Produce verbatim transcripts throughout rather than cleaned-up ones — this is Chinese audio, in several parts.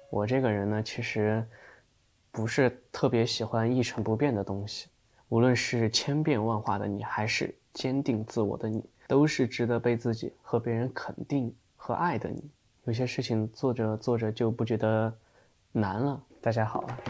我这个人呢，其实不是特别喜欢一成不变的东西，无论是千变万化的你，还是坚定自我的你，都是值得被自己和别人肯定和爱的你。有些事情做着做着就不觉得难了。大家好啊。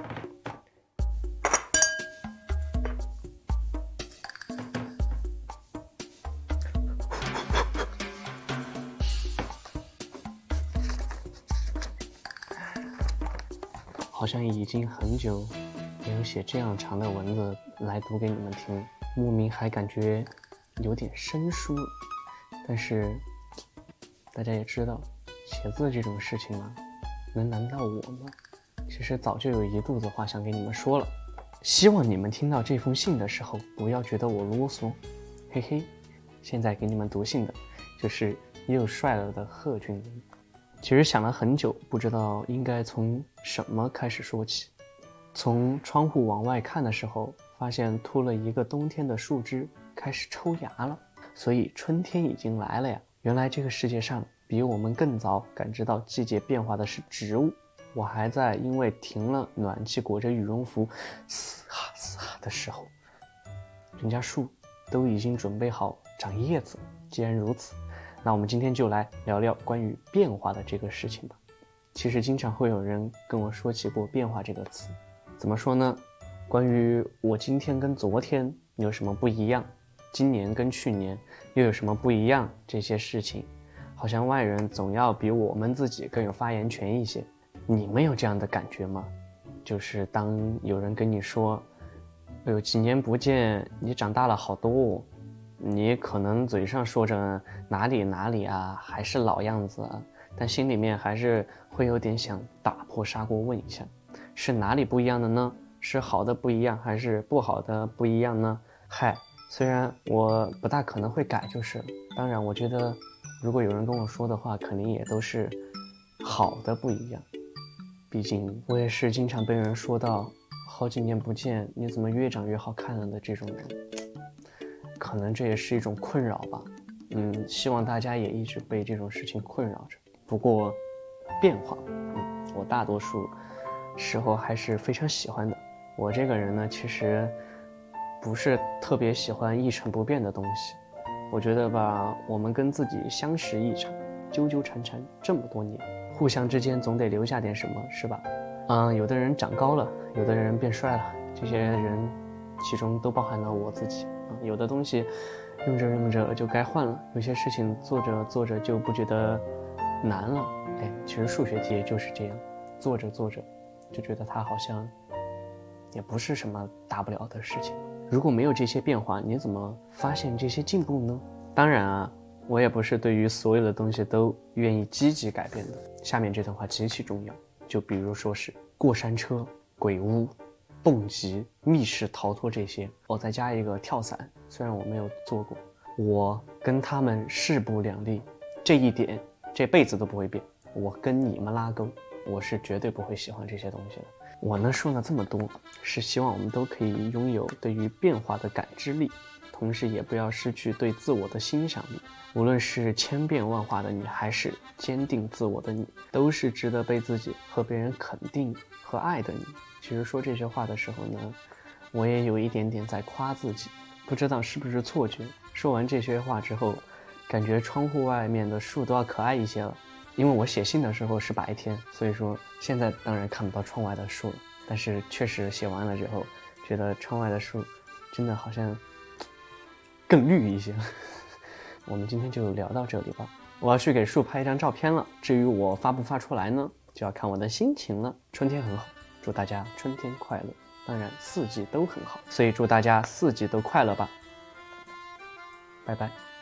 好像已经很久没有写这样长的文字来读给你们听，莫名还感觉有点生疏。但是大家也知道，写字这种事情嘛，能难到我吗？其实早就有一肚子话想给你们说了，希望你们听到这封信的时候不要觉得我啰嗦，嘿嘿。现在给你们读信的就是又帅了的贺峻霖。其实想了很久，不知道应该从什么开始说起。从窗户往外看的时候，发现秃了一个冬天的树枝开始抽芽了，所以春天已经来了呀。原来这个世界上比我们更早感知到季节变化的是植物。我还在因为停了暖气裹着羽绒服嘶哈嘶哈的时候，人家树都已经准备好长叶子了。既然如此，那我们今天就来聊聊关于变化的这个事情吧。其实经常会有人跟我说起过变化这个词，怎么说呢？关于我今天跟昨天有什么不一样，今年跟去年又有什么不一样，这些事情好像外人总要比我们自己更有发言权一些。你们有这样的感觉吗？就是当有人跟你说，哎呦，几年不见你长大了好多哦，你可能嘴上说着哪里哪里啊，还是老样子啊，但心里面还是会有点想打破砂锅问一下，是哪里不一样的呢？是好的不一样，还是不好的不一样呢？嗨，虽然我不大可能会改就是了，当然我觉得如果有人跟我说的话，肯定也都是好的不一样。毕竟我也是经常被人说到好几年不见你怎么越长越好看了的这种人，可能这也是一种困扰吧。嗯，希望大家也一直被这种事情困扰着。不过变化，嗯，我大多数时候还是非常喜欢的。我这个人呢，其实不是特别喜欢一成不变的东西。我觉得吧，我们跟自己相识一场，纠纠缠缠这么多年，互相之间总得留下点什么，是吧？嗯，有的人长高了，有的人变帅了，这些人其中都包含了我自己。嗯，有的东西用着用着就该换了，有些事情做着做着就不觉得难了。哎，其实数学题也就是这样，做着做着就觉得它好像也不是什么大不了的事情。如果没有这些变化，你怎么发现这些进步呢？当然啊，我也不是对于所有的东西都愿意积极改变的。下面这段话极其重要，就比如说是过山车、鬼屋、蹦极、密室逃脱这些，我再加一个跳伞，虽然我没有做过，我跟他们势不两立，这一点这辈子都不会变。我跟你们拉钩，我是绝对不会喜欢这些东西的。我呢说了这么多，是希望我们都可以拥有对于变化的感知力，同时也不要失去对自我的欣赏力。无论是千变万化的你，还是坚定自我的你，都是值得被自己和别人肯定和爱的你。其实说这些话的时候呢，我也有一点点在夸自己，不知道是不是错觉。说完这些话之后，感觉窗户外面的树都要可爱一些了。因为我写信的时候是白天，所以说现在当然看不到窗外的树了，但是确实写完了之后，觉得窗外的树真的好像更绿一些。我们今天就聊到这里吧，我要去给树拍一张照片了。至于我发不发出来呢，就要看我的心情了。春天很好，祝大家春天快乐，当然四季都很好，所以祝大家四季都快乐吧。拜拜。